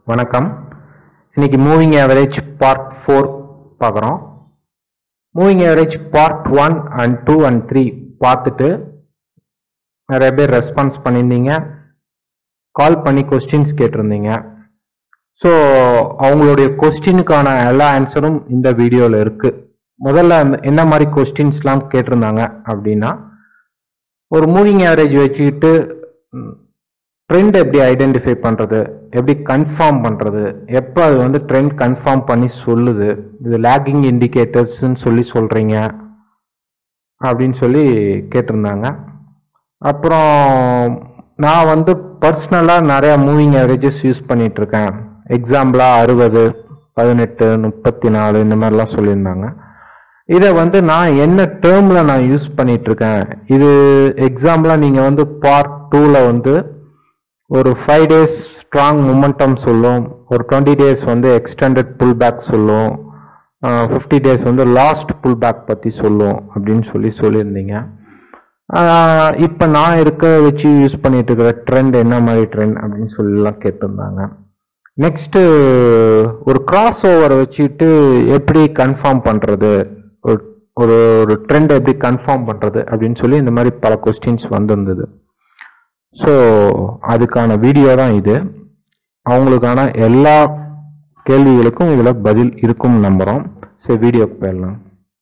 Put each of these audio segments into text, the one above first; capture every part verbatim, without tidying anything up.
வணக்கம். இன்னைக்கு moving average part four பார்க்குறோம். Moving average part one and two and three பார்த்துட்டு நிறைய பேர் ரெஸ்பான்ஸ் பண்ணியிருந்தீங்க, கால் பண்ணி கொஸ்டின்ஸ் கேட்டிருந்தீங்க. ஸோ அவங்களுடைய கொஸ்டினுக்கான எல்லா ஆன்சரும் இந்த வீடியோவில் இருக்குது. முதல்ல என்ன மாதிரி கொஸ்டின்ஸ்லாம் கேட்டிருந்தாங்க அப்படின்னா, ஒரு மூவிங் ஆவரேஜ் வச்சுக்கிட்டு ட்ரெண்ட் எப்படி ஐடென்டிஃபை பண்ணுறது, எப்படி கன்ஃபார்ம் பண்ணுறது, எப்போ அது வந்து ட்ரெண்ட் கன்ஃபார்ம் பண்ணி சொல்லுது, இது லேக்கிங் இண்டிகேட்டர்ஸ்ன்னு சொல்லி சொல்கிறீங்க அப்படின்னு சொல்லி கேட்டிருந்தாங்க. அப்புறம் நான் வந்து பர்சனலாக நிறையா மூவிங் ஆவரேஜஸ் யூஸ் பண்ணிகிட்ருக்கேன். எக்ஸாம்பிளாக அறுபது, பதினெட்டு, முப்பத்தி நாலு இந்த மாதிரிலாம் சொல்லியிருந்தாங்க. இதை வந்து நான் என்ன டேர்மில் நான் யூஸ் பண்ணிகிட்ருக்கேன், இது எக்ஸாம்பிளாக நீங்கள் வந்து பார்ட் டூவில் வந்து ஒரு ஃபைவ் டேஸ் ஸ்ட்ராங் மொமெண்டம் சொல்லும், ஒரு டுவெண்ட்டி டேஸ் வந்து எக்ஸ்டெண்டட் புல் பேக் சொல்லும், ஃபிஃப்டி டேஸ் வந்து லாஸ்ட் புல் பேக் பற்றி சொல்லும் அப்படின்னு சொல்லி சொல்லியிருந்தீங்க. இப்போ நான் இருக்க வச்சு யூஸ் பண்ணிட்டு இருக்கிற ட்ரெண்ட் என்ன மாதிரி ட்ரெண்ட் அப்படின்னு சொல்லிலாம் கேட்டிருந்தாங்க. நெக்ஸ்ட்டு ஒரு கிராஸ் ஓவரை வச்சுட்டு எப்படி கன்ஃபார்ம் பண்ணுறது, ஒரு ஒரு ட்ரெண்ட் எப்படி கன்ஃபார்ம் பண்ணுறது அப்படின்னு சொல்லி இந்த மாதிரி பல கொஸ்டின்ஸ் வந்திருந்தது. ஸோ அதுக்கான வீடியோ தான் இது. அவங்களுக்கான எல்லா கேள்விகளுக்கும் இதில் பதில் இருக்கும் நம்புகிறோம். ஸோ வீடியோக்கு போயிடலாம்.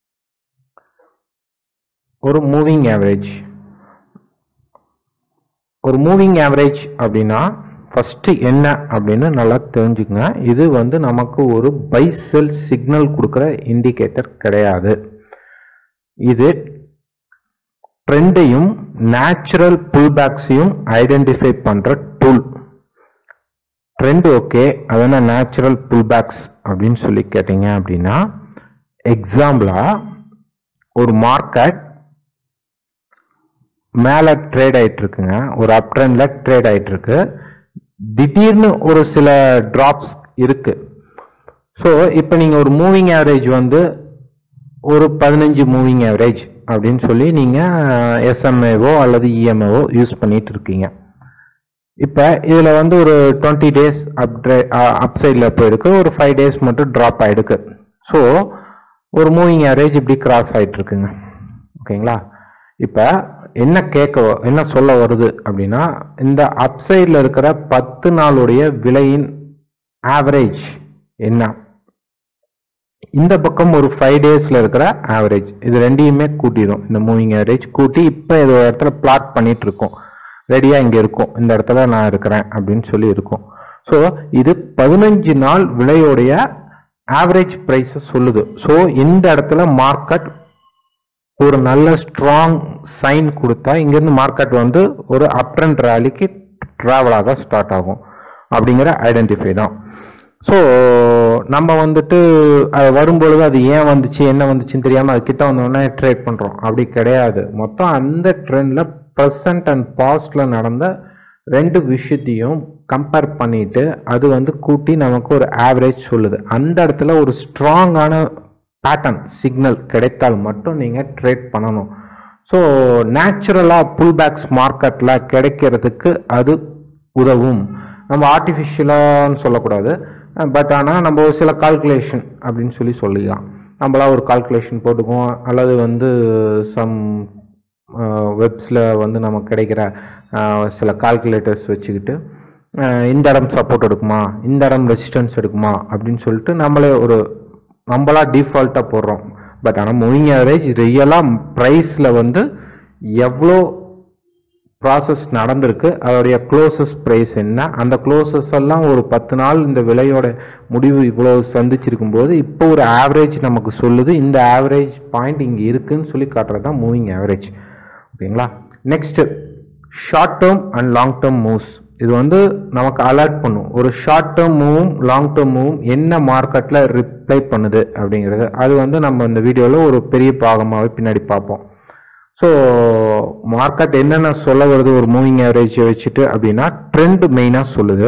ஒரு மூவிங் ஆவரேஜ் ஒரு மூவிங் ஆவரேஜ் அப்படின்னா ஃபஸ்ட்டு என்ன அப்படின்னு நல்லா தெரிஞ்சுக்கங்க. இது வந்து நமக்கு ஒரு பை செல் சிக்னல் கொடுக்குற இண்டிகேட்டர் கிடையாது. இது ட்ரெண்டையும் நேச்சுரல் புல்பேக்ஸையும் ஐடென்டிஃபை பண்ணுற டூல். ட்ரெண்ட் ஓகே, அதனா நேச்சுரல் புல்பேக்ஸ் அப்படின்னு சொல்லி கேட்டீங்க அப்படின்னா, எக்ஸாம்பிளா ஒரு மார்க்கெட் மேலே ட்ரேட் ஆகிட்டு இருக்குங்க, ஒரு அப் ட்ரெண்ட்ல ட்ரேட் ஆகிட்டு இருக்கு, திடீர்னு ஒரு சில டிராப்ஸ் இருக்கு. ஸோ இப்போ நீங்கள் ஒரு மூவிங் ஆவரேஜ் வந்து ஒரு பதினஞ்சு மூவிங் ஆவரேஜ் அப்படின்னு சொல்லி நீங்கள் எஸ்எம்ஏவோ அல்லது இஎம்ஏவோ யூஸ் பண்ணிட்டு இருக்கீங்க. இப்போ இதில் வந்து ஒரு டுவெண்ட்டி டேஸ் அப் அப் சைடில் போயிருக்கு, ஒரு ஃபைவ் டேஸ் மட்டும் ட்ராப் ஆகிடுக்கு. ஸோ ஒரு மூவிங் ஆவரேஜ் இப்படி கிராஸ் ஆகிட்டு இருக்குங்க. ஓகேங்களா? இப்போ என்ன கேட்க என்ன சொல்ல வருது அப்படின்னா, இந்த அப் சைடில் இருக்கிற பத்து நாளுடைய விலையின் ஆவரேஜ் என்ன, இந்த பக்கம் ஒரு ஃபைவ் டேஸ்ல இருக்கிற ஆவரேஜ், இது ரெண்டையுமே கூட்டிடும். இந்த மூவிங் ஆவரேஜ் கூட்டி இப்போ இது ஒரு இடத்துல பிளாட் பண்ணிட்டு இருக்கோம், ரெடியா இங்க இருக்கும், இந்த இடத்துல நான் இருக்கிறேன் அப்படின்னு சொல்லி இருக்கும். ஸோ இது பதினஞ்சு நாள் விலையோடைய ஆவரேஜ் பிரைஸ் சொல்லுது. ஸோ இந்த இடத்துல மார்க்கெட் ஒரு நல்ல ஸ்ட்ராங் சைன் கொடுத்தா இங்கிருந்து மார்க்கெட் வந்து ஒரு அப் ட்ரெண்ட் ரேலிக்கு டிராவல் ஆக ஸ்டார்ட் ஆகும் அப்படிங்கிற ஐடென்டிஃபை தான். ஸோ நம்ம வந்துட்டு அது வரும்பொழுது அது ஏன் வந்துச்சு என்ன வந்துச்சுன்னு தெரியாமல் அது கிட்ட வந்தோடனே ட்ரேட் பண்ணுறோம், அப்படி கிடையாது. மொத்தம் அந்த ட்ரெண்டில் ப்ரெசன்ட் அண்ட் பாஸ்டில் நடந்த ரெண்டு விஷயத்தையும் கம்பேர் பண்ணிட்டு அது வந்து கூட்டி நமக்கு ஒரு ஆவரேஜ் சொல்லுது. அந்த இடத்துல ஒரு ஸ்ட்ராங்கான பேட்டர்ன் சிக்னல் கிடைத்தால் மட்டும் நீங்கள் ட்ரேட் பண்ணணும். ஸோ நேச்சுரலாக புல் பேக்ஸ் மார்க்கெட்டில் கிடைக்கிறதுக்கு அது உதவும். நம்ம ஆர்டிஃபிஷியலான்னு சொல்லக்கூடாது, பட் ஆனால் நம்ம ஒரு சில கால்குலேஷன் அப்படின்னு சொல்லி சொல்லிக்கலாம். நம்மளா ஒரு கால்குலேஷன் போட்டுக்குவோம், அல்லது வந்து சம் வெப்ஸில் வந்து நமக்கு கிடைக்கிற சில கால்குலேட்டர்ஸ் வச்சுக்கிட்டு இந்த இடம் சப்போர்ட் எடுக்குமா, இந்த இடம் ரெசிஸ்டன்ஸ் எடுக்குமா அப்படின்னு சொல்லிட்டு நம்மளே ஒரு நம்மளா டிஃபால்ட்டாக போடுறோம். பட் ஆனால் மூவிங் ஆவரேஜ் ரியலாக ப்ரைஸில் வந்து எவ்வளோ ப்ராசஸ் நடந்திருக்கு, அதோடைய க்ளோசஸ் ப்ரைஸ் என்ன, அந்த க்ளோசஸ் எல்லாம் ஒரு பத்து நாள் இந்த விலையோட முடிவு இவ்வளோ சந்திச்சிருக்கும் போது இப்போ ஒரு ஆவரேஜ் நமக்கு சொல்லுது, இந்த ஆவரேஜ் பாயிண்ட் இங்கே இருக்குன்னு சொல்லி காட்டுறது தான் மூவிங் ஆவரேஜ். ஓகேங்களா? Next short term and long term moves. இது வந்து நமக்கு அலர்ட் பண்ணும், ஒரு ஷார்ட் டேர்ம் மூவும் லாங் டேர்ம் மூவும் என்ன மார்க்கெட்டில் ரிப்ளை பண்ணுது அப்படிங்கிறது. அது வந்து நம்ம இந்த வீடியோவில் ஒரு பெரிய பாகமாகவே பின்னாடி பார்ப்போம். ஸோ மார்க்கெட் என்னென்ன சொல்ல வருது ஒரு மூவிங் ஆவரேஜ் வச்சுட்டு அப்படின்னா, ட்ரெண்ட் மெயினாக சொல்லுது.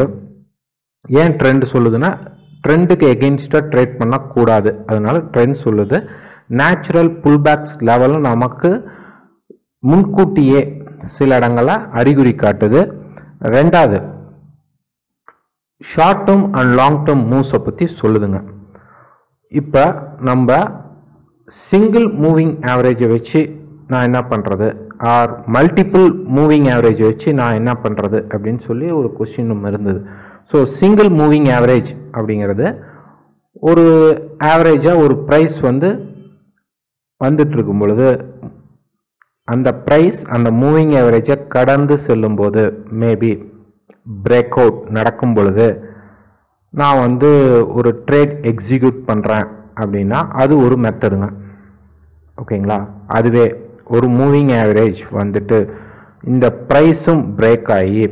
ஏன் ட்ரெண்ட் சொல்லுதுன்னா, ட்ரெண்டுக்கு எகெயின்ஸ்டாக ட்ரேட் பண்ணக்கூடாது, அதனால ட்ரெண்ட் சொல்லுது. நேச்சுரல் புல்பேக்ஸ் லெவலும் நமக்கு முன்கூட்டியே சில இடங்களில் அறிகுறி காட்டுது. ரெண்டாவது short term and long term மூவ்ஸை பற்றி சொல்லுதுங்க. இப்போ நம்ம சிங்கிள் மூவிங் ஆவரேஜை வச்சு நான் என்ன பண்ணுறது, ஆர் மல்டிபிள் மூவிங் ஆவரேஜை வச்சு நான் என்ன பண்ணுறது அப்படின்னு சொல்லி ஒரு கொஸ்டின் இருந்தது. ஸோ சிங்கிள் மூவிங் ஆவரேஜ் அப்படிங்கிறது ஒரு ஆவரேஜாக ஒரு ப்ரைஸ் வந்து வந்துட்டு இருக்கும் பொழுது அந்த ப்ரைஸ் அந்த மூவிங் ஆவரேஜை கடந்து செல்லும் போது மேபி பிரேக் அவுட் நடக்கும் பொழுது நான் வந்து ஒரு ட்ரேட் எக்ஸிக்யூட் பண்ணுறேன் அப்படின்னா அது ஒரு மெத்தடுங்க. ஓகேங்களா? அதுவே ஒரு மூவிங் ஆவரேஜ் வந்துட்டு இந்த ப்ரைஸும் பிரேக் ஆகி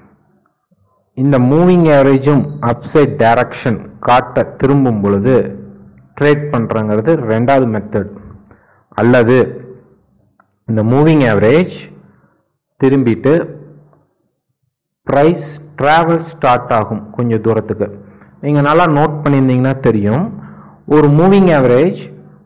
இந்த மூவிங் ஆவரேஜும் அப்சைட் டைரக்ஷன் காட்ட திரும்பும் பொழுது ட்ரேட் பண்ணுறங்கிறது ரெண்டாவது மெத்தட். அல்லது இந்த மூவிங் ஆவரேஜ் திரும்பிட்டு ப்ரைஸ் ட்ராவல் ஸ்டார்ட் ஆகும் கொஞ்சம் தூரத்துக்கு. நீங்கள் நல்லா நோட் பண்ணியிருந்தீங்கன்னா தெரியும், ஒரு மூவிங் ஆவரேஜ்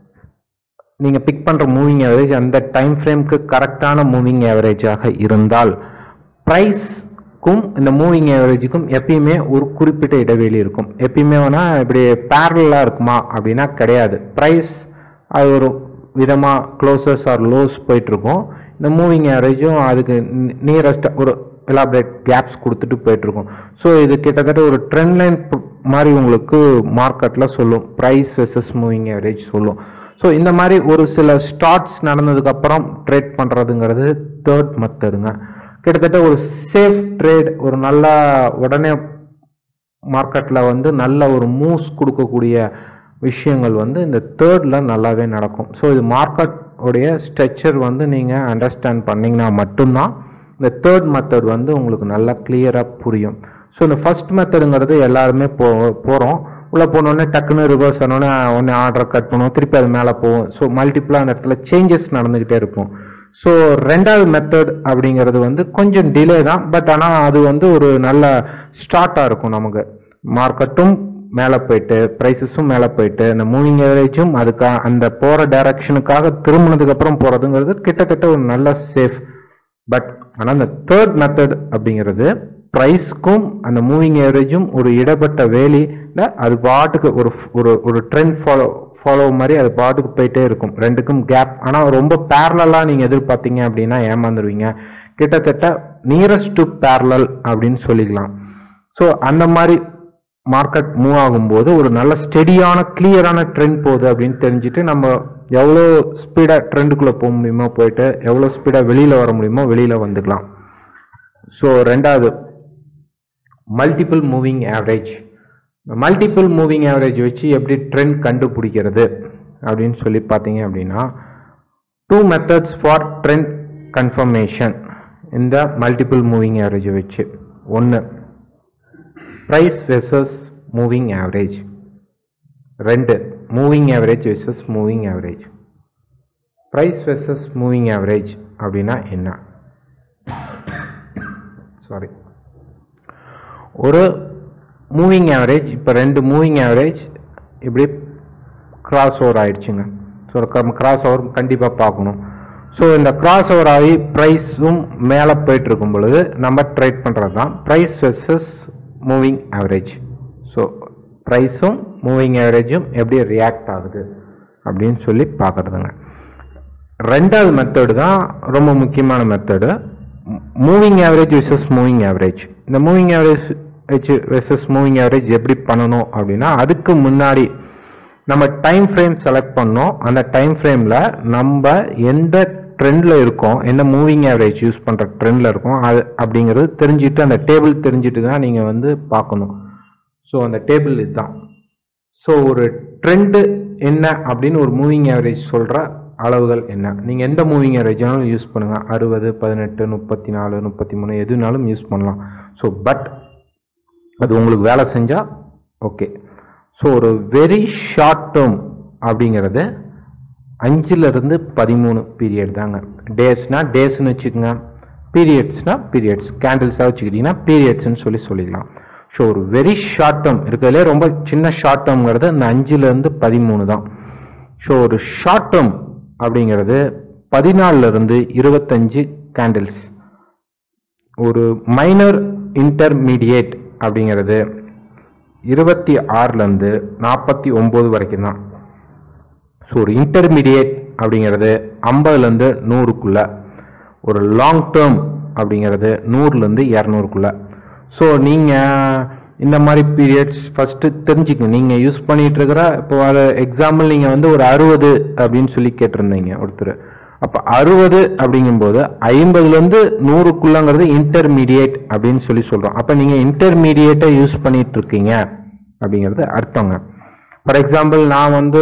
நீங்கள் பிக் பண்ணுற மூவிங் ஆவரேஜ் அந்த டைம் ஃப்ரேம்க்கு கரெக்டான மூவிங் ஆவரேஜாக இருந்தால் ப்ரைஸ்க்கும் இந்த மூவிங் ஆவரேஜுக்கும் எப்பயுமே ஒரு குறிப்பிட்ட இடைவெளி இருக்கும். எப்பயுமே வேணால் இப்படி பேரலாக இருக்குமா அப்படின்னா கிடையாது. ப்ரைஸ் அது ஒரு விதமாக க்ளோசஸ் ஆர் லோஸ் போயிட்டுருக்கும். இந்த மூவிங் ஆவரேஜும் அதுக்கு நியரஸ்ட்டாக ஒரு எலாபரேட் கேப்ஸ் கொடுத்துட்டு போயிட்டுருக்கும். ஸோ இது கிட்டத்தட்ட ஒரு ட்ரெண்ட் லைன் மாதிரி உங்களுக்கு மார்க்கெட்டில் சொல்லும், ப்ரைஸ் வெர்சஸ் மூவிங் ஆவரேஜ் சொல்லும். ஸோ இந்த மாதிரி ஒரு சில ஸ்டார்ட்ஸ் நடந்ததுக்கப்புறம் ட்ரேட் பண்ணுறதுங்கிறது தேர்ட் மெத்தடுங்க. கிட்டத்தட்ட ஒரு சேஃப் ட்ரேட், ஒரு நல்ல உடனே மார்க்கெட்டில் வந்து நல்ல ஒரு மூவ்ஸ் கொடுக்கக்கூடிய விஷயங்கள் வந்து இந்த தேர்டில் நல்லாவே நடக்கும். ஸோ இது மார்க்கெட் உடைய ஸ்ட்ரக்சர் வந்து நீங்கள் அண்டர்ஸ்டாண்ட் பண்ணிங்கன்னா மட்டும்தான் இந்த தேர்ட் மெத்தட் வந்து உங்களுக்கு நல்லா கிளியராக புரியும். ஸோ இந்த ஃபர்ஸ்ட் மெத்தடுங்கிறது எல்லாருமே போ போகிறோம் உள்ளே போனோடனே டக்குன்னு ரிவர்ஸ் ஆனோடனே ஒன்று ஆர்டர் கட் பண்ணுவோம், திருப்பி அது மேலே போவோம். ஸோ மல்டிபிளான இடத்துல சேஞ்சஸ் நடந்துக்கிட்டே இருக்கும். ஸோ ரெண்டாவது மெத்தட் அப்படிங்கிறது வந்து கொஞ்சம் டிலே தான், பட் ஆனால் அது வந்து ஒரு நல்ல ஸ்டார்ட்டாக இருக்கும். நமக்கு மார்க்கெட்டும் மேலே போயிட்டு ப்ரைஸஸும் மேலே போயிட்டு இந்த மூவிங் ஆவரேஜும் அதுக்காக அந்த போகிற டைரக்ஷனுக்காக திரும்பினதுக்கு அப்புறம் போகிறதுங்கிறது கிட்டத்தட்ட ஒரு நல்ல சேஃப். பட் ஆனால் இந்த தேர்ட் மெத்தட் அப்படிங்கிறது ப்ரைஸ்க்கும் அந்த மூவிங் ஆவரேஜும் ஒரு இடப்பட்ட வேலியில் அது பாட்டுக்கு ஒரு ஒரு ஒரு ட்ரெண்ட் ஃபாலோ ஃபாலோ மாதிரி அது பாட்டுக்கு போயிட்டே இருக்கும். ரெண்டுக்கும் கேப். ஆனால் ரொம்ப பேரலாக நீங்கள் எதிர்பார்த்தீங்க அப்படின்னா ஏமாந்துருவீங்க. கிட்டத்தட்ட நியரஸ்ட் டு பேரலல் அப்படின்னு சொல்லிக்கலாம். ஸோ அந்த மாதிரி மார்க்கெட் மூவ் ஆகும்போது ஒரு நல்ல ஸ்டெடியான கிளியரான ட்ரெண்ட் போகுது அப்படின்னு தெரிஞ்சுட்டு நம்ம எவ்வளோ ஸ்பீடாக ட்ரெண்டுக்குள்ளே போக முடியுமோ போயிட்டு எவ்வளோ ஸ்பீடாக வெளியில் வர முடியுமோ வெளியில் வந்துக்கலாம். ஸோ ரெண்டாவது multiple moving average. Multiple moving average வச்சு எப்படி ட்ரெண்ட் கண்டுபிடிக்கிறது அப்படின்னு சொல்லி பார்த்தீங்க அப்படின்னா two methods for trend confirmation இந்த மல்டிபிள் மூவிங் ஆவரேஜை வச்சு. ஒன்று price versus moving average. ரெண்டு moving average versus moving average. price versus moving average அப்படின்னா என்ன? சாரி, ஒரு மூவிங் ஆவரேஜ், இப்போ ரெண்டு மூவிங் ஆவரேஜ் இப்படி கிராஸ் ஓவர் ஆயிடுச்சுங்க. ஸோ கிராஸ் ஓவர் கண்டிப்பாக பார்க்கணும். ஸோ இந்த கிராஸ் ஓவர் ஆகி ப்ரைஸும் மேலே போயிட்டு இருக்கும் பொழுது நம்ம ட்ரேட் பண்ணுறது தான் price versus moving average. So ப்ரைஸும் மூவிங் ஆவரேஜும் எப்படி ரியாக்ட் ஆகுது அப்படின்னு சொல்லி பார்க்குறதுங்க. ரெண்டாவது மெத்தடு தான் ரொம்ப முக்கியமான method, moving average versus moving average. இந்த moving average versus moving average எப்படி பண்ணணும் அப்படின்னா அதுக்கு முன்னாடி நம்ம டைம் ஃப்ரேம் செலக்ட் பண்ணோம். அந்த டைம் ஃப்ரேமில் நம்ம எந்த ட்ரெண்டில் இருக்கோம், எந்த மூவிங் ஆவரேஜ் யூஸ் பண்ணுற ட்ரெண்டில் இருக்கோம் அது அப்படிங்கிறது தெரிஞ்சுட்டு அந்த டேபிள் தெரிஞ்சுட்டு தான் நீங்கள் வந்து பார்க்கணும். ஸோ அந்த டேபிள் இதுதான். ஸோ ஒரு ட்ரெண்டு என்ன அப்படின்னு ஒரு மூவிங் ஆவரேஜ் சொல்கிற அளவுகள் என்ன, நீங்கள் எந்த மூவிங் ஆவரேஜாலும் யூஸ் பண்ணுங்கள், அறுபது, பதினெட்டு, முப்பத்தி நாலு, முப்பத்தி மூணு எதுனாலும் யூஸ் பண்ணலாம். ஸோ பட் அது உங்களுக்கு வேலை செஞ்சால் ஓகே. ஸோ ஒரு வெரி ஷார்ட் டேர்ம் அப்படிங்கிறது அஞ்சுலேருந்து பதிமூணு பீரியட் தாங்க. டேஸ்னா டேஸ்ன்னு வச்சுக்கோங்க, பீரியட்ஸ்னா பீரியட்ஸ், கேண்டில்ஸாக வச்சுக்கிட்டிங்கன்னா பீரியட்ஸ்ன்னு சொல்லி சொல்லிக்கலாம். ஸோ ஒரு வெரி ஷார்ட் டேர்ம் இருக்கிறதுலே ரொம்ப சின்ன ஷார்ட் டேர்ம்ங்கிறது இந்த அஞ்சுலேருந்து பதிமூணு தான். ஸோ ஒரு ஷார்ட் டேர்ம் அப்படிங்கிறது பதினாலிருந்து இருபத்தஞ்சு கேண்டில்ஸ். ஒரு மைனர் இன்டர்மீடியேட் அப்படிங்கிறது இருபத்தி ஆறுலேருந்து நாற்பத்தி ஒம்பது வரைக்கும் தான். ஸோ ஒரு இன்டர்மீடியேட் அப்படிங்கிறது ஐம்பதுலேருந்து நூறுக்குள்ள, ஒரு லாங் டேர்ம் அப்படிங்கிறது நூறுலேருந்து இரநூறுக்குள்ள. ஸோ நீங்கள் இந்த மாதிரி பீரியட்ஸ் ஃபஸ்ட்டு தெரிஞ்சுக்கங்க. நீங்கள் யூஸ் பண்ணிகிட்டு இருக்கிற இப்போ அது எக்ஸாம்பிள் நீங்கள் வந்து ஒரு அறுபது அப்படின்னு சொல்லி கேட்டிருந்தீங்க ஒருத்தர். அப்போ அறுபது அப்படிங்கும்போது ஐம்பதுலேருந்து நூறுக்குள்ளங்கிறது இன்டர்மீடியேட் அப்படின்னு சொல்லி சொல்கிறோம். அப்போ நீங்கள் இன்டர்மீடியேட்டை யூஸ் பண்ணிட்டு இருக்கீங்க அப்படிங்கிறது அர்த்தங்க. ஃபார் எக்ஸாம்பிள் நான் வந்து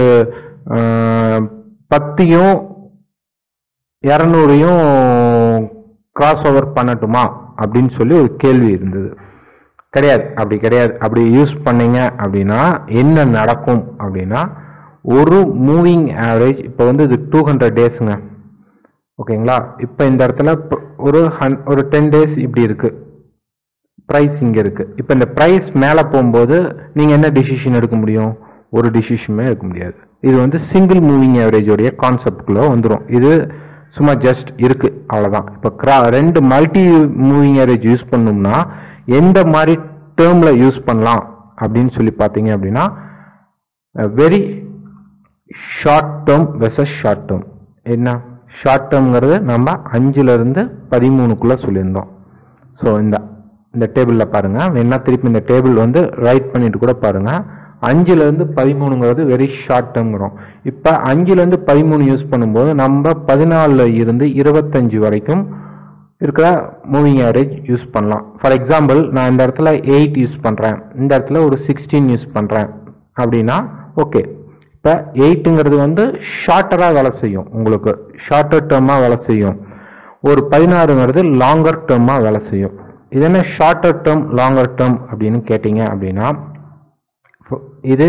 பத்தையும் இரநூறையும் கிராஸ் ஓவர் பண்ணட்டுமா அப்படின்னு சொல்லி ஒரு கேள்வி இருந்தது. கிடையாது, அப்படி கிடையாது. அப்படி யூஸ் பண்ணீங்க அப்படின்னா என்ன நடக்கும் அப்படின்னா, ஒரு மூவிங் ஆவரேஜ் இப்போ வந்து இது டூ ஹண்ட்ரட் டேஸுங்க, ஓகேங்களா. இப்போ இந்த இடத்துல ஒரு ஹன் ஒரு டென் டேஸ் இப்படி இருக்கு, ப்ரைஸ் இங்கே இருக்கு. இப்போ இந்த ப்ரைஸ் மேலே போகும்போது நீங்கள் என்ன டிசிஷன் எடுக்க முடியும்? ஒரு டிசிஷனுமே எடுக்க முடியாது. இது வந்து சிங்கிள் மூவிங் ஆவரேஜோடைய கான்செப்டுக்குள்ளே வந்துடும். இது சும்மா ஜஸ்ட் இருக்கு, அவ்வளோதான். இப்போ கிரா ரெண்டு மல்டி மூவிங் ஆவரேஜ் யூஸ் பண்ணோம்னா எந்த மாதிரி டேர்மில் யூஸ் பண்ணலாம் அப்படின்னு சொல்லி பார்த்தீங்க அப்படின்னா, very short term versus short term. என்ன ஷார்ட் டேர்ம்ங்கிறது நம்ம அஞ்சுலேருந்து பதிமூணுக்குள்ளே சொல்லியிருந்தோம். ஸோ இந்த இந்த டேபிளில் பாருங்கள், என்ன திருப்பி இந்த டேபிள் வந்து ரைட் பண்ணிட்டு கூட பாருங்கள். அஞ்சுலேருந்து பதிமூணுங்கிறது வெரி ஷார்ட் டேர்ம்ங்கிறோம். இப்போ அஞ்சுலேருந்து பதிமூணு யூஸ் பண்ணும்போது நம்ம பதினாலில் இருந்து இருபத்தஞ்சு வரைக்கும் இருக்கிற மூவிங் ஆவரேஜ் யூஸ் பண்ணலாம். ஃபார் எக்ஸாம்பிள் நான் இந்த இடத்துல எயிட் யூஸ் பண்ணுறேன், இந்த இடத்துல ஒரு சிக்ஸ்டீன் யூஸ் பண்ணுறேன் அப்படின்னா ஓகே. இப்போ எயிட்டுங்கிறது வந்து ஷார்ட்டராக வேலை செய்யும், உங்களுக்கு ஷார்ட்டர் டேர்மாக வேலை செய்யும். ஒரு பதினாறுங்கிறது லாங்கர் டேர்மாக வேலை செய்யும். இது என்ன ஷார்ட்டர் டேர்ம் லாங்கர் டேர்ம் அப்படின்னு கேட்டிங்க அப்படின்னா, இது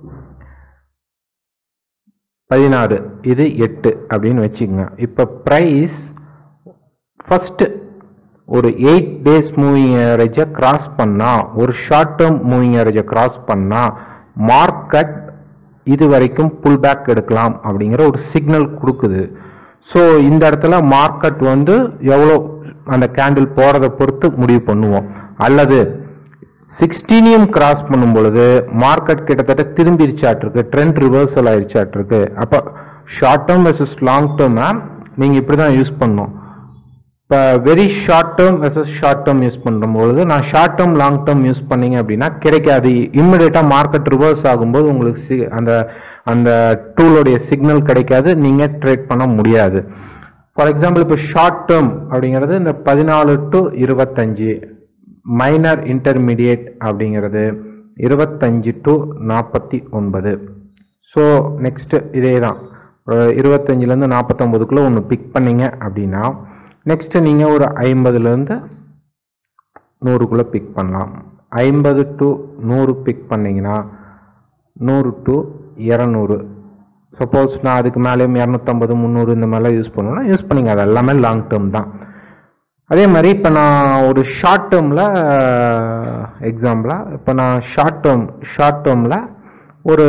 பதினாறு, இது எட்டு அப்படின்னு வச்சுக்கோங்க. இப்போ ப்ரைஸ் ஃபர்ஸ்ட் ஒரு எயிட் டேஸ் மூவிங் ஆவரேஜை கிராஸ் பண்ணா, ஒரு ஷார்ட் டேர்ம் மூவிங் ஆவரேஜை கிராஸ் பண்ணா மார்க்கெட் இது வரைக்கும் புல் பேக் எடுக்கலாம் அப்படிங்கிற ஒரு சிக்னல் கொடுக்குது. ஸோ இந்த இடத்துல மார்க்கெட் வந்து எவ்வளோ அந்த கேண்டில் போறதை பொறுத்து முடிவு பண்ணுவோம். அல்லது சிக்ஸ்டீனியம் கிராஸ் பண்ணும் பொழுது மார்க்கெட் கிட்டத்தட்ட திரும்பிடுச்சாட்டிருக்கு, ட்ரெண்ட் ரிவர்சல் ஆயிடுச்சாட்டிருக்கு. அப்போ ஷார்ட் டேர்ம் வெர்சஸ் லாங் டேர்மை நீங்கள் இப்படி தான் யூஸ் பண்ணணும். இப்போ very short term versus short term use பண்ணும்பொழுது, நான் short term long term use பண்ணீங்க அப்படின்னா கிடைக்காது. இம்மிடியேட்டாக மார்க்கெட் ரிவர்ஸ் ஆகும்போது உங்களுக்கு சி அந்த அந்த டூலோடைய சிக்னல் கிடைக்காது, நீங்கள் ட்ரேட் பண்ண முடியாது. ஃபார் எக்ஸாம்பிள் இப்போ ஷார்ட் டேர்ம் அப்படிங்கிறது இந்த பதினாலு டு இருபத்தஞ்சு, மைனர் இன்டர்மீடியேட் அப்படிங்கிறது இருபத்தஞ்சு டு நாற்பத்தி ஒன்பது. ஸோ நெக்ஸ்ட் இதே தான், இருபத்தஞ்சிலேருந்து நாற்பத்தொம்பதுக்குள்ளே ஒன்று பிக் பண்ணீங்க அப்படின்னா நெக்ஸ்ட் நீங்கள் ஒரு ஐம்பதுலேருந்து நூறுக்குள்ளே பிக் பண்ணலாம். ஐம்பது டு நூறு பிக் பண்ணிங்கன்னா நூறு டு இரநூறு. சப்போஸ் நான் அதுக்கு மேலேயும் இரநூத்தம்பது முந்நூறு இந்த மாதிரிலாம் யூஸ் பண்ணுவேன்னா யூஸ் பண்ணிங்க, அது எல்லாமே லாங் டேர்ம் தான். அதே மாதிரி இப்போ நான் ஒரு ஷார்ட் டேர்மில் எக்ஸாம்பிளாக இப்போ நான் ஷார்ட் டேர்ம் ஷார்ட் டேர்மில் ஒரு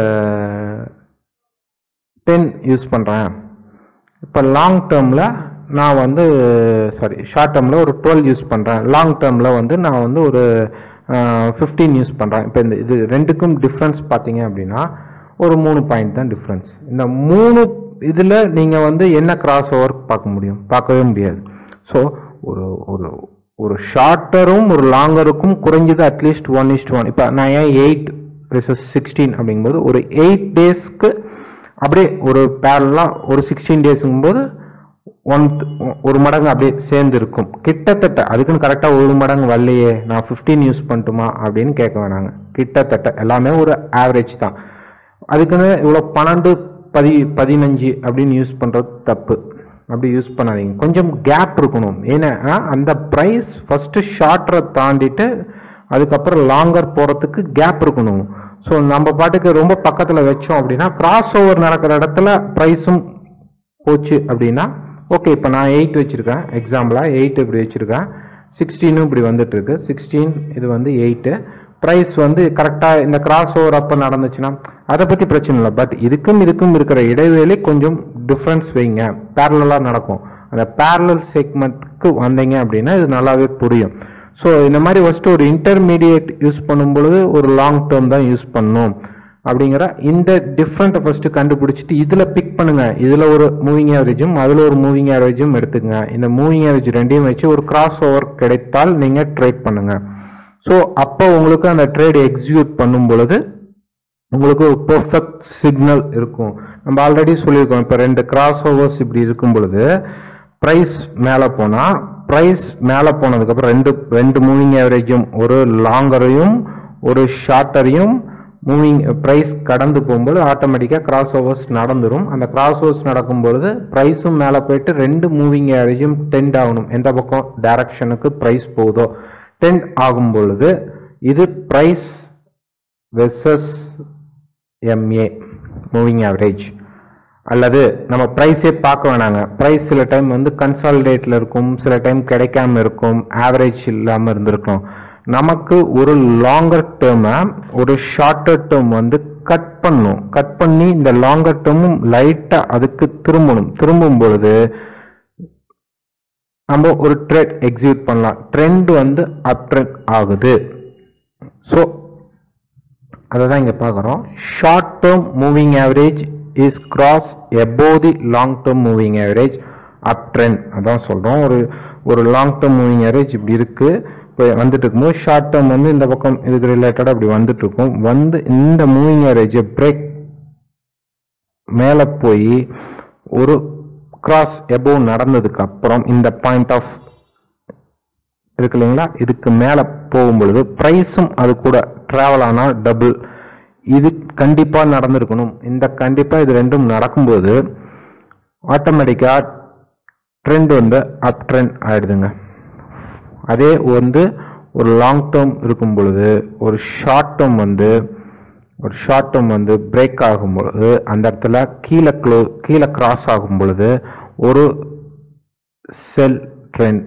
டென் யூஸ் பண்ணுறேன். இப்போ லாங் டேர்மில் நான் வந்து சாரி ஷார்ட் டேர்மில் ஒரு டுவெல் யூஸ் பண்ணுறேன். லாங் டேர்மில் வந்து நான் வந்து ஒரு ஃபிஃப்டீன் யூஸ் பண்ணுறேன். இப்போ இந்த இது ரெண்டுக்கும் டிஃப்ரென்ஸ் பார்த்தீங்க அப்படின்னா ஒரு மூணு பாயிண்ட் தான் டிஃப்ரென்ஸ். இந்த மூணு இதில் நீங்கள் வந்து என்ன கிராஸ் ஓவர் பார்க்க முடியும்? பார்க்கவே முடியாது. ஸோ ஒரு ஒரு ஒரு ஷார்ட்டரும் ஒரு லாங்கருக்கும் குறைஞ்சது அட்லீஸ்ட் ஒன் இஸ்ட் ஒன். இப்போ நான் ஏன் எயிட் வெர்சஸ் சிக்ஸ்டீன் அப்படிங்கும்போது ஒரு எயிட் டேஸ்க்கு அப்படியே ஒரு பேரலாக ஒரு சிக்ஸ்டீன் டேஸுங்கும்போது ஒன் ஒரு மடங்கு அப்படியே சேர்ந்து இருக்கும் கிட்டத்தட்ட. அதுக்குன்னு கரெக்டாக ஒரு மடங்கு வரலையே, நான் ஃபிஃப்டீன் யூஸ் பண்ணட்டுமா அப்படின்னு கேட்க வேணாங்க. கிட்டத்தட்ட எல்லாமே ஒரு ஆவரேஜ் தான். அதுக்குன்னு இவ்வளோ பன்னெண்டு பதி பதினஞ்சு அப்படின்னு யூஸ் பண்ணுறது தப்பு. அப்படி யூஸ் பண்ணாதீங்க. கொஞ்சம் கேப் இருக்கணும். ஏன்னா அந்த ப்ரைஸ் ஃபர்ஸ்ட் ஷார்ட்டரை தாண்டிட்டு அதுக்கப்புறம் லாங்கர் போகிறதுக்கு கேப் இருக்கணும். ஸோ நம்ம பாட்டுக்கு ரொம்ப பக்கத்தில் வச்சோம் அப்படின்னா கிராஸ் ஓவர் நடக்கிற இடத்துல ப்ரைஸும் போச்சு அப்படின்னா ஓகே. இப்போ நான் எயிட் வச்சுருக்கேன் எக்ஸாம்பிளாக, எயிட் இப்படி வச்சுருக்கேன், சிக்ஸ்டீனும் இப்படி வந்துட்டு இருக்கு. சிக்ஸ்டீன் இது வந்து எயிட்டு. ப்ரைஸ் வந்து கரெக்டாக இந்த கிராஸ் ஓவர் அப்போ நடந்துச்சுன்னா அதை பற்றி பிரச்சனை இல்லை. பட் இதுக்கும் இதுக்கும் இருக்கிற இடைவெளி கொஞ்சம் டிஃப்ரென்ஸ் வைங்க, பேரலாக நடக்கும். அந்த பேரலல் செக்மெண்ட்டுக்கு வந்தீங்க அப்படின்னா இது நல்லாவே புரியும். ஸோ இந்த மாதிரி ஃபஸ்ட்டு ஒரு இன்டர்மீடியேட் யூஸ் பண்ணும் பொழுது ஒரு லாங் டேர்ம் தான் யூஸ் பண்ணணும் அப்படிங்கிற இந்த டிஃப்ரெண்ட்டை ஃபஸ்ட்டு கண்டுபிடிச்சிட்டு இதில் பிக் பண்ணுங்க. இதில் ஒரு மூவிங் ஆவரேஜும் அதில் ஒரு மூவிங் ஆவரேஜும் எடுத்துக்கங்க. இந்த மூவிங் ஆவரேஜ் ரெண்டையும் வச்சு ஒரு கிராஸ் ஓவர் கிடைத்தால் நீங்கள் ட்ரேட் பண்ணுங்க. ஸோ அப்போ உங்களுக்கு அந்த ட்ரேட் எக்ஸிக்யூட் பண்ணும் பொழுது உங்களுக்கு ஒரு பெர்ஃபெக்ட் சிக்னல் இருக்கும். நம்ம ஆல்ரெடி சொல்லியிருக்கோம், இப்போ ரெண்டு கிராஸ் ஓவர்ஸ் இப்படி இருக்கும் பொழுது ப்ரைஸ் மேலே போனால் ப்ரைஸ் மேலே போனதுக்கப்புறம் ரெண்டு ரெண்டு மூவிங் ஆவரேஜும் ஒரு லாங்கரையும் ஒரு ஷார்ட்டரையும் மூவிங் ப்ரைஸ் கடந்து போகும்போது ஆட்டோமேட்டிக்காக கிராஸ் ஓவர்ஸ் நடந்துடும். அந்த கிராஸ் ஓவர்ஸ் நடக்கும் பொழுது ப்ரைஸும் மேலே போயிட்டு ரெண்டு மூவிங் ஆவரேஜும் டென்ட் ஆகணும். எந்த பக்கம் டைரக்ஷனுக்கு ப்ரைஸ் போகுதோ டென்ட் ஆகும் பொழுது இது ப்ரைஸ் வெர்சஸ் எம்ஏ மூவிங் ஆவரேஜ். அல்லது நம்ம ப்ரைஸே பார்க்க வேணாங்க, ப்ரைஸ் சில டைம் வந்து கன்சாலிடேட்டில் இருக்கும், சில டைம் கிடைக்காம இருக்கும், ஆவரேஜ் இல்லாமல் இருந்திருக்கும். நமக்கு ஒரு லாங்கர் டேர்மை ஒரு ஷார்ட்டர் டேர்ம் வந்து கட் பண்ணும். கட் பண்ணி இந்த லாங்கர் டேர்மும் லைட்டாக அதுக்கு திரும்பணும். திரும்பும் பொழுது நம்ம ஒரு ட்ரெண்ட் எக்ஸிக்யூட் பண்ணலாம். ட்ரெண்ட் வந்து அப் ட்ரெண்ட் ஆகுது. ஸோ அதை தான் இங்கே பார்க்குறோம். Short term moving average is cross above the long term moving average up trend. அதான் சொல்கிறோம். ஒரு ஒரு லாங் டேர்ம் மூவிங் ஆவரேஜ் இப்படி இருக்குது, இப்போ வந்துட்டு இருக்கும்போது ஷார்ட் டேர்ம் வந்து இந்த பக்கம் இதுக்கு ரிலேட்டடாக அப்படி வந்துட்டு இருக்கும். வந்து இந்த மூவிங் ஆவரேஜை பிரேக் மேலே போய் ஒரு கிராஸ் எபோவ் நடந்ததுக்கு அப்புறம் இந்த பாயிண்ட் ஆஃப் இருக்கு இல்லைங்களா, இதுக்கு மேலே போகும்பொழுது ப்ரைஸும் அது கூட ட்ராவல் ஆனால் டபுள். இது கண்டிப்பாக நடந்திருக்கணும். இந்த கண்டிப்பாக இது ரெண்டும் நடக்கும்போது ஆட்டோமேட்டிக்காக ட்ரெண்ட் வந்து அப் ட்ரெண்ட் ஆயிடுதுங்க. அதே வந்து ஒரு லாங் டேர்ம் இருக்கும் பொழுது ஒரு ஷார்ட் டேர்ம் வந்து ஒரு ஷார்ட் டேர்ம் வந்து பிரேக் ஆகும் பொழுது அந்த இடத்துல கீழே க்ளோ கீழே கிராஸ் ஆகும் பொழுது ஒரு செல் ட்ரெண்ட்.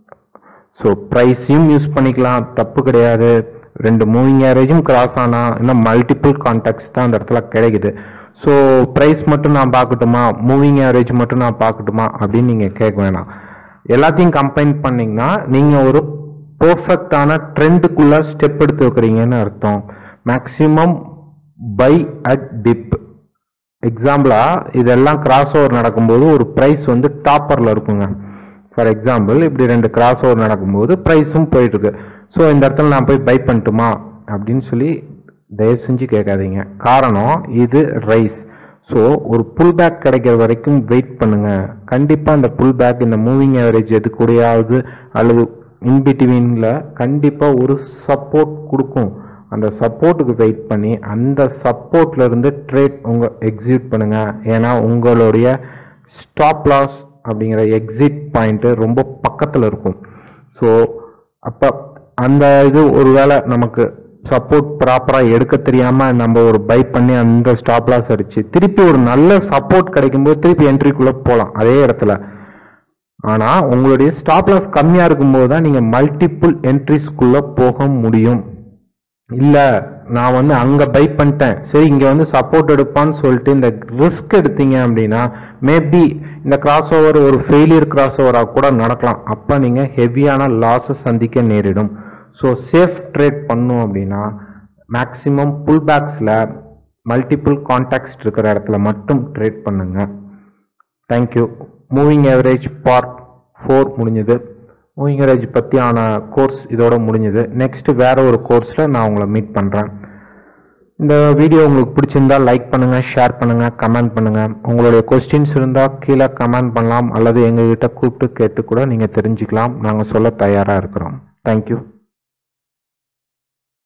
ஸோ ப்ரைஸையும் யூஸ் பண்ணிக்கலாம், தப்பு கிடையாது. ரெண்டு மூவிங் ஆவரேஜும் கிராஸ் ஆனால் இன்னும் மல்டிபிள் கான்டாக்ட்ஸ் தான் அந்த இடத்துல கிடைக்குது. ஸோ ப்ரைஸ் மட்டும் நான் பார்க்கட்டுமா, மூவிங் ஆவரேஜ் மட்டும் நான் பார்க்கட்டுமா அப்படின்னு நீங்கள் கேட்க வேணாம். எல்லாத்தையும் கம்பைன் பண்ணிங்கன்னா நீங்கள் ஒரு பர்ஃபெக்டான ட்ரெண்டுக்குள்ளே ஸ்டெப் எடுத்து வைக்கிறீங்கன்னு அர்த்தம். Maximum buy at dip. எக்ஸாம்பிளாக இதெல்லாம் கிராஸ் ஓவர் நடக்கும்போது ஒரு ப்ரைஸ் வந்து டாப்பரில் இருக்குங்க. ஃபார் எக்ஸாம்பிள் இப்படி ரெண்டு கிராஸ் ஓவர் நடக்கும்போது ப்ரைஸும் போயிட்டுருக்கு. ஸோ இந்த இடத்துல நான் போய் பை பண்ணட்டுமா அப்படின்னு சொல்லி தயவு செஞ்சு கேட்காதீங்க. காரணம் இது ரைஸ். ஸோ ஒரு புல் பேக் கிடைக்கிற வரைக்கும் வெயிட் பண்ணுங்க. கண்டிப்பாக இந்த புல் பேக் இந்த மூவிங் ஆவரேஜ் எது கூடயாவது அல்லது இன்பிட்வீனில் கண்டிப்பாக ஒரு சப்போர்ட் கொடுக்கும். அந்த சப்போர்ட்டுக்கு வெயிட் பண்ணி அந்த சப்போர்ட்ல இருந்து ட்ரேட் உங்கள் எக்ஸிக்யூட் பண்ணுங்க. ஏன்னா உங்களுடைய ஸ்டாப் லாஸ் அப்படிங்கிற எக்ஸிட் பாயிண்ட்டு ரொம்ப பக்கத்தில் இருக்கும். ஸோ அப்போ அந்த இது ஒரு வேளை நமக்கு சப்போர்ட் ப்ராப்பராக எடுக்க தெரியாமல் நம்ம ஒரு பை பண்ணி அந்த ஸ்டாப் லாஸ் அடிச்சு திருப்பி ஒரு நல்ல சப்போர்ட் கிடைக்கும்போது திருப்பி என்ட்ரிக்குள்ளே போகலாம் அதே இடத்துல. ஆனால் உங்களுடைய ஸ்டாப் லாஸ் கம்மியாக இருக்கும்போது தான் நீங்கள் மல்டிபிள் என்ட்ரிஸ்குள்ளே போக முடியும். இல்லை நான் வந்து அங்கே பை பண்ணிட்டேன், சரி இங்கே வந்து சப்போர்ட் எடுப்பான்னு சொல்லிட்டு இந்த ரிஸ்க் எடுத்தீங்க அப்படின்னா மேபி இந்த கிராஸ் ஓவர் ஒரு ஃபெயிலியர் கிராஸ் ஓவராக கூட நடக்கலாம். அப்போ நீங்கள் ஹெவியான லாஸை சந்திக்க நேரிடும். ஸோ சேஃப் ட்ரேட் பண்ணும் அப்படின்னா மேக்ஸிமம் புல் பேக்ஸில் மல்டிபிள் கான்டாக்ட்ஸ் இருக்கிற இடத்துல மட்டும் ட்ரேட் பண்ணுங்க. Thank you. Moving average part four முடிஞ்சது. மூவிங் ஆவரேஜ் பற்றியான கோர்ஸ் இதோட முடிஞ்சது. நெக்ஸ்ட் வேற ஒரு கோர்ஸில் நான் உங்களை மீட் பண்ணுறேன். இந்த வீடியோ உங்களுக்கு பிடிச்சிருந்தா லைக் பண்ணுங்கள், ஷேர் பண்ணுங்கள், கமெண்ட் பண்ணுங்கள். உங்களுடைய கொஸ்டின்ஸ் இருந்தால் கீழே கமெண்ட் பண்ணலாம் அல்லது எங்ககிட்ட கூப்பிட்டு கேட்டு கூட நீங்கள் தெரிஞ்சுக்கலாம். நாங்கள் சொல்ல தயாராக இருக்கிறோம். தேங்க்யூ.